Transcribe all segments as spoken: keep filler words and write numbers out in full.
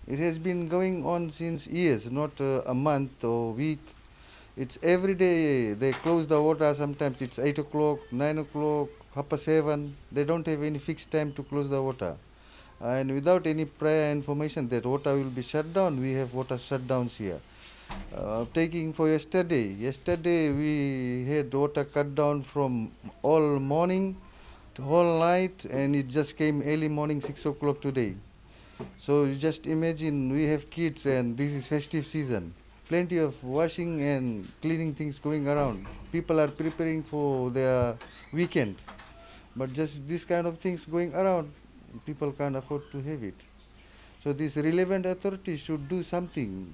It has been going on since years, not uh, a month or week. It's every day they close the water. Sometimes it's eight o'clock, nine o'clock, half past seven. They don't have any fixed time to close the water. And without any prior information that water will be shut down, we have water shutdowns here. Uh, taking for yesterday, yesterday we had water cut down from all morning to whole night, and it just came early morning six o'clock today. So you just imagine we have kids and this is festive season. Plenty of washing and cleaning things going around. People are preparing for their weekend. But just this kind of things going around, people can't afford to have it. So these relevant authorities should do something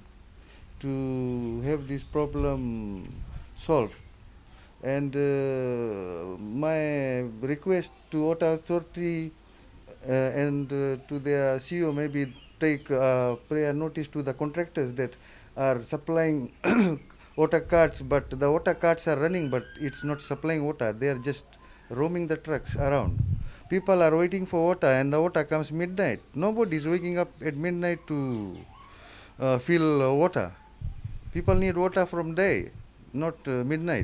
to have this problem solved. And uh, my request to Water Authority uh, and uh, to their C E O, maybe take uh, prior notice to the contractors that are supplying water carts, but the water carts are running, but it's not supplying water. They are just roaming the trucks around. People are waiting for water, and the water comes midnight. Nobody is waking up at midnight to uh, fill uh, water. People need water from day, not uh, midnight.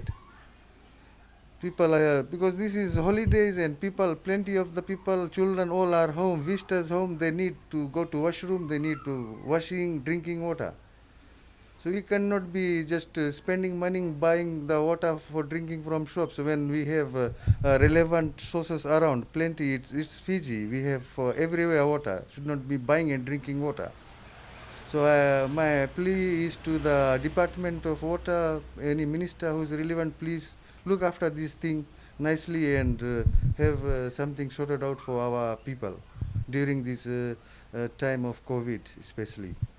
People are, because this is holidays and people, plenty of the people, children all are home, visitors home, they need to go to washroom, they need to washing, drinking water. So we cannot be just uh, spending money buying the water for drinking from shops when we have uh, uh, relevant sources around, plenty. It's, it's Fiji, we have uh, everywhere water, should not be buying and drinking water. So uh, my plea is to the Department of Water, any minister who is relevant, please look after this thing nicely and uh, have uh, something sorted out for our people during this uh, uh, time of COVID especially.